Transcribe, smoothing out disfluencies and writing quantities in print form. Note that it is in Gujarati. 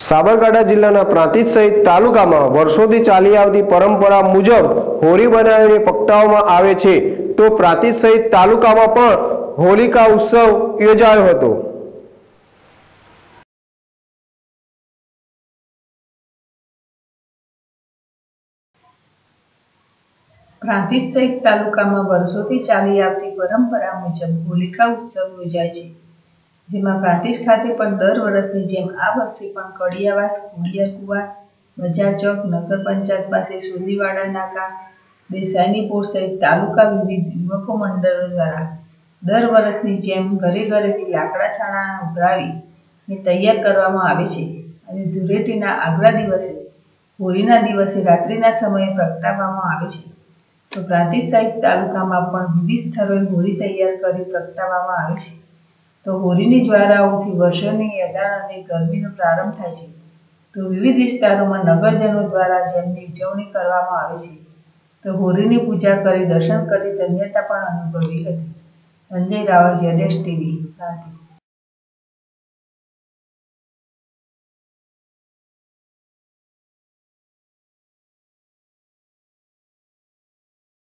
સાબરકાંઠા જિલ્લાના પ્રાંતિજ સહિત તાલુકામાં વર્ષોથી ચાલી આવતી પરંપરા મુજબ હોળી બનાવીને પ્રગટાવવામાં આવે છે, તો પ્રાંતિજ સહિત તાલુકામાં પણ હોલિકા ઉત્સવ યોજાયો હતો। પ્રાંતિજ સહિત તાલુકામાં વર્ષોથી ચાલી આવતી પરંપરા મુજબ હોલિકા ઉત્સવ યોજાય છે, જેમાં પ્રાંતિજ ખાતે પણ દર વર્ષની જેમ આ વર્ષે પણ કડિયાવાસ, ખોડિયાર, બજાર ચોક, નગર પંચાયત પાસે સુલીવાડા નાકા, દેસાઈની પોળ સહિત તાલુકા વિવિધ યુવકો મંડળો દ્વારા દર વર્ષની જેમ ઘરે ઘરેથી લાકડા છાણા ઉઘરાવીને તૈયાર કરવામાં આવે છે અને ધૂળેટીના આગલા દિવસે હોળીના દિવસે રાત્રિના સમયે પ્રગટાવવામાં આવે છે। તો પ્રાંતિજ સહિત તાલુકામાં પણ વિવિધ સ્થળોએ હોળી તૈયાર કરી પ્રગટાવવામાં આવે છે। તો હોળીની જ્વાળાઓથી વર્ષોની યદાન અને ગરમીનો પ્રારંભ થાય છે। તો વિવિધ વિસ્તારોમાં નગરજનો દ્વારા જેમની ઉજવણી કરવામાં આવે છે। તો હોળીની પૂજા કરી દર્શન કરી ધન્યતા પણ અનુભવી હતી। સંજય રાવળ, ZSTV, પ્રાંતિજ।